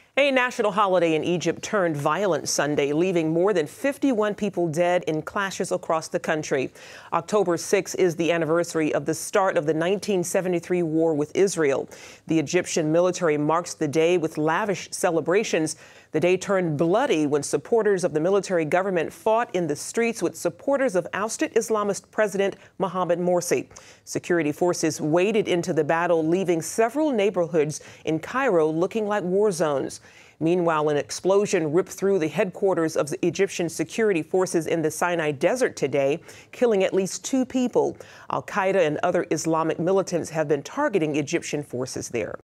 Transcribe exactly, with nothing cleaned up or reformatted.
A national holiday in Egypt turned violent Sunday, leaving more than fifty-one people dead in clashes across the country. October sixth is the anniversary of the start of the nineteen seventy-three war with Israel. The Egyptian military marks the day with lavish celebrations. The day turned bloody when supporters of the military government fought in the streets with supporters of ousted Islamist President Mohamed Morsi. Security forces waded into the battle, leaving several neighborhoods in Cairo looking like war zones. Meanwhile, an explosion ripped through the headquarters of the Egyptian security forces in the Sinai Desert today, killing at least two people. Al-Qaeda and other Islamic militants have been targeting Egyptian forces there.